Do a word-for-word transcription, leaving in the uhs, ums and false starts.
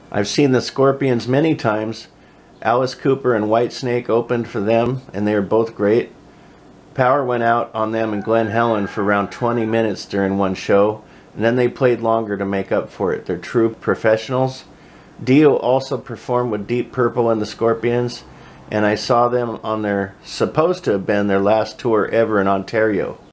I've seen the Scorpions many times. Alice Cooper and Whitesnake opened for them, and they were both great. Power went out on them in Glen Helen for around twenty minutes during one show, and then they played longer to make up for it. They're true professionals. Dio also performed with Deep Purple and the Scorpions, and I saw them on their, supposed to have been their last tour ever in Ontario.